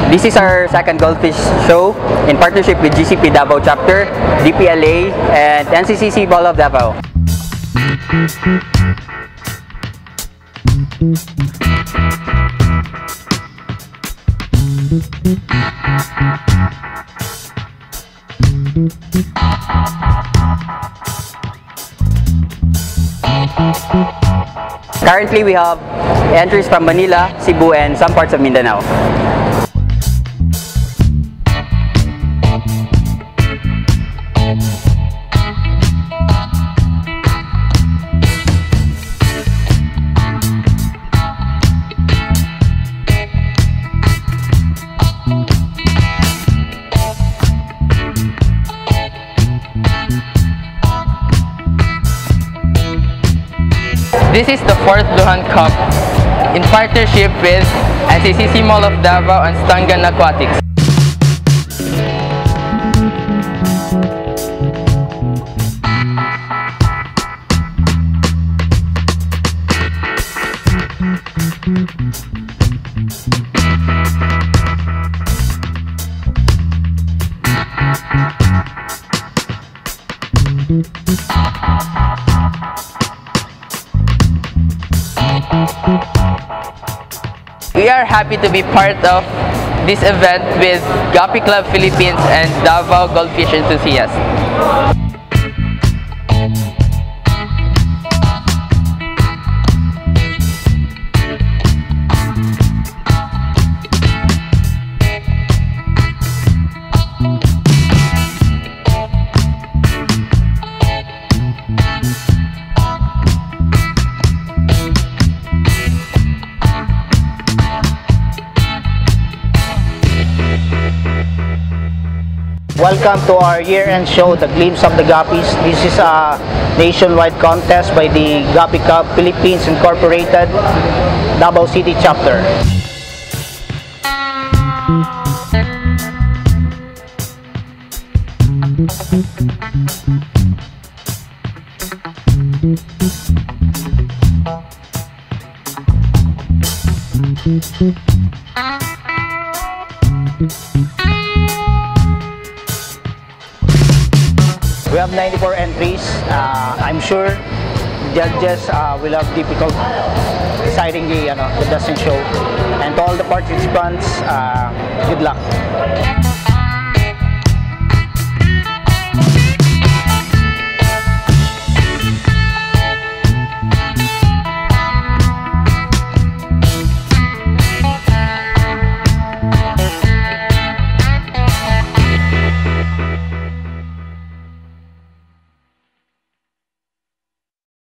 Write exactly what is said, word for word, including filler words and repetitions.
This is our second Goldfish show in partnership with G C P Davao Chapter, D P L A, and N C C C Ball of Davao. Currently, we have entries from Manila, Cebu, and some parts of Mindanao. This is the fourth Luhan Cup in partnership with N C C C Mall of Davao and Stangan Aquatics. We are happy to be part of this event with Guppy Club Philippines and Davao Goldfish enthusiasts. Welcome to our year-end show, The Glimpse of the Guppies. This is a nationwide contest by the Guppy Club Philippines Incorporated, Davao City Chapter. We have ninety-four entries. Uh, I'm sure judges uh, will have difficult deciding the, uh, the best in show. And to all the participants, uh, good luck.